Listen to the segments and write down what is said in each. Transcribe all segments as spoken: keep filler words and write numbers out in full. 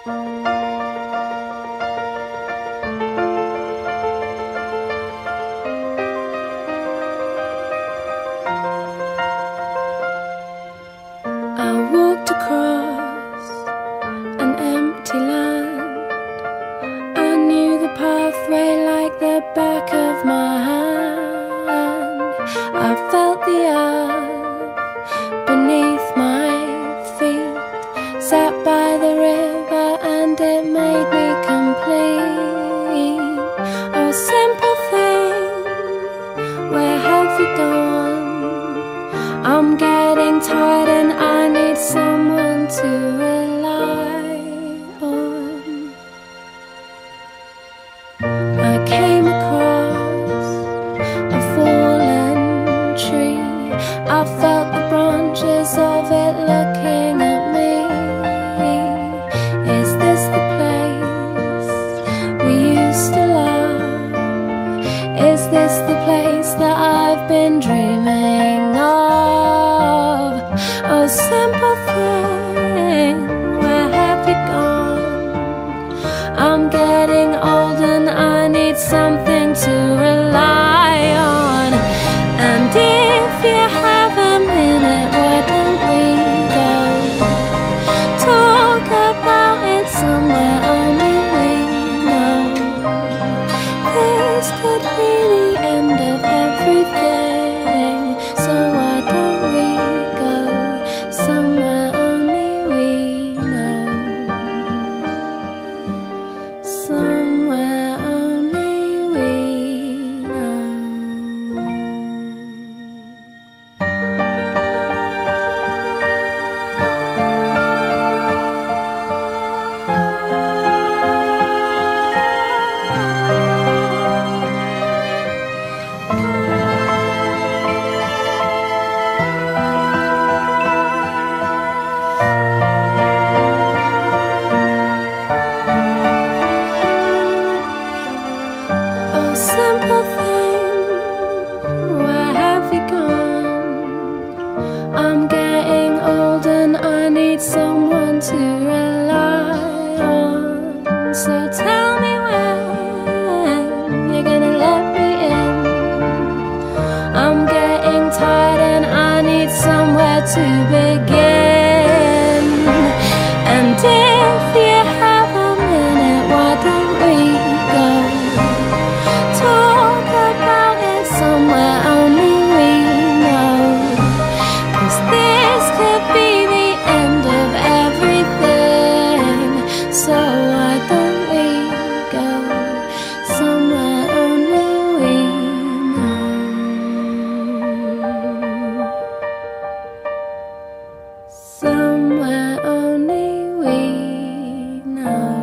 Back of my hand, I felt the earth beneath my feet. Sat by the river and it made me complete. Oh, simple thing, where have you gone? I'm getting tired and I need someone to rely on. I came I felt the branches of it looking at me. Is this the place we used to love? Is this the place that I've been dreaming of? Oh, simple thing, where have you gone? I'm getting old and I need something to rely on. And if you have a minute, why don't we go talk about it somewhere only we know? This could be the end of everything, so why don't we go somewhere only we know? Somewhere only we know. Simple thing, where have you gone? I'm getting old and I need someone to rely on. So tell me when you're gonna let me in. I'm getting tired and I need somewhere to begin. And if you have a minute, why don't we go talk about it somewhere only we know? 'Cause this could be the end of everything, so why don't we go somewhere only we know? Somewhere only we know.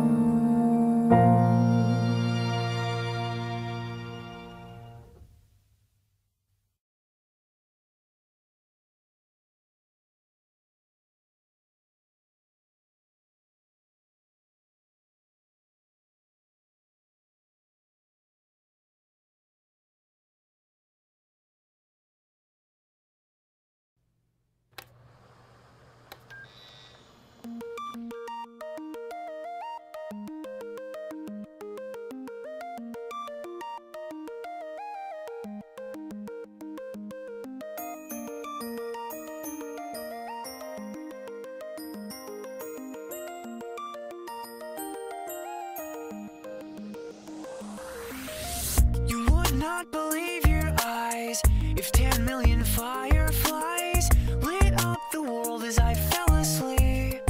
Not believe your eyes if ten million fireflies lit up the world as I fell asleep.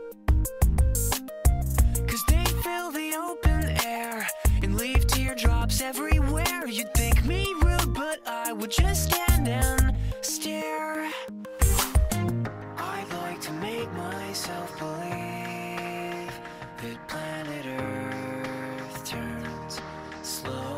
'Cause they fill the open air and leave teardrops everywhere. You'd think me rude, but I would just stand and stare. I'd like to make myself believe that planet Earth turns slow.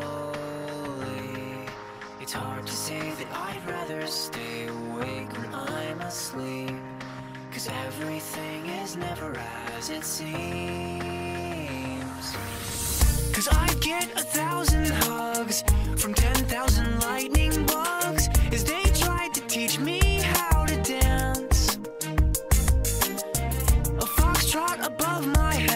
It's hard to say that I'd rather stay awake when I'm asleep, 'cause everything is never as it seems. 'Cause I'd get a thousand hugs from ten thousand lightning bugs as they tried to teach me how to dance. A foxtrot above my head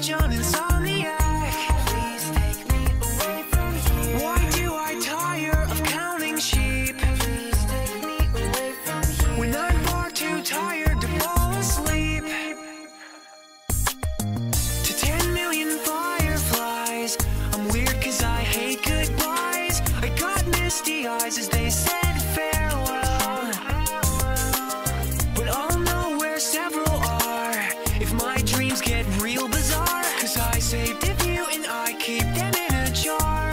such an insomniac. Please take me away from here. Why do I tire of counting sheep? Please take me away from here. When I'm far too tired to fall asleep. To ten million fireflies, I'm weird cause I hate goodbyes. I got misty eyes as they said farewell, but I'll know where several are if my dreams get real bizarre. Cause I saved a few and I keep them in a jar.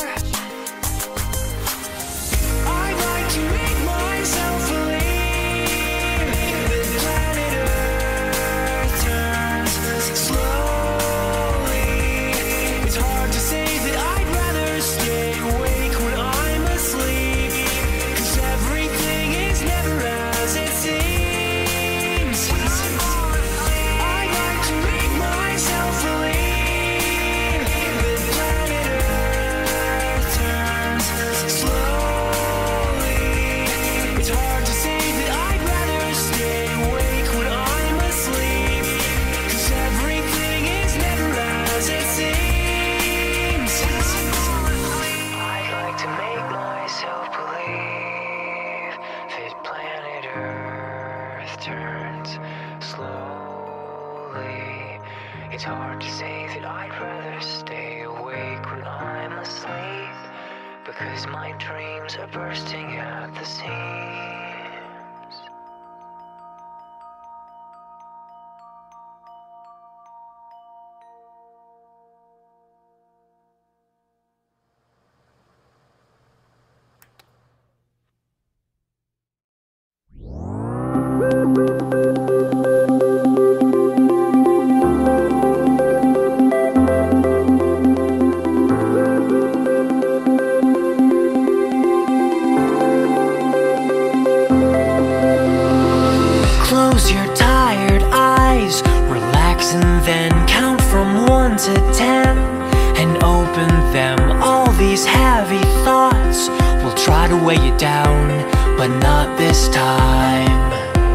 I'd like to make myself believe that planet Earth turns slowly. It's hard to say that I'd rather stay awake when I'm asleep, cause everything is never as it seems. I'd like to make myself believe that planet Earth turns slowly. It's hard to say that I'd rather stay awake when I'm asleep, cause everything is never as it seems. I'd like to make myself believe that planet Earth turns slowly. It's hard to say that I'd rather stay awake when I'm asleep, because my dreams are bursting at the seams. Close your tired eyes, relax and then count from one to ten, and open them. All these heavy thoughts will try to weigh you down, but not this time.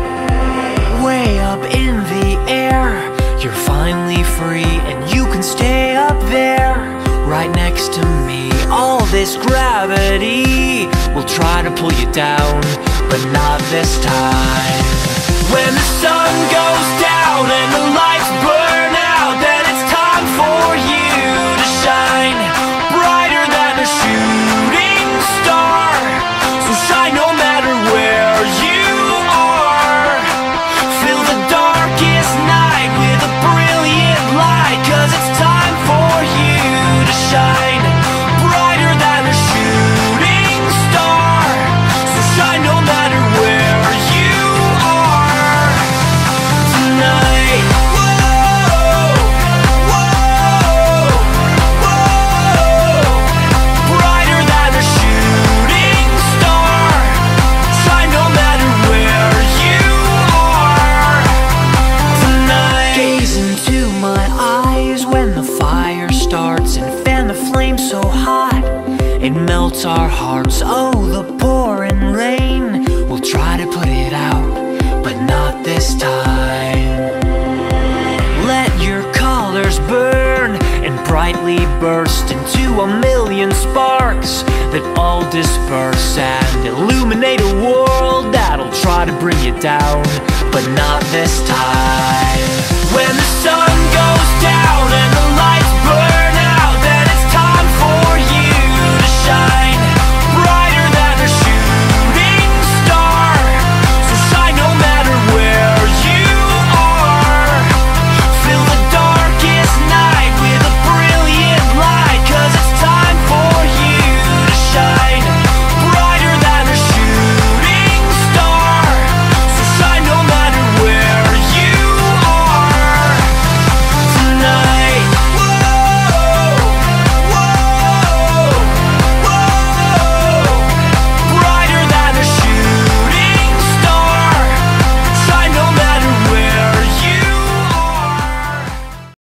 Way up in the air, you're finally free, and you can stay up there, right next to me. All this gravity will try to pull you down, but not this time. When the sun goes down and the lights burn out, then it's time for you to shine brighter than a shooting star. So shine no matter where you are. Fill the darkest night with a brilliant light, cause it's time for you to shine brighter than a shooting star. So shine no matter where you are tonight. Whoa, whoa, whoa. Brighter than a shooting star. Shine no matter where you are tonight. Gaze into my eyes when the fire starts, and fan the flame so hot it melts our hearts. Oh, the pouring rain will try to put it out, but not this time. Let your colors burn and brightly burst into a million sparks that all disperse and illuminate a world that'll try to bring you down, but not this time. When the sun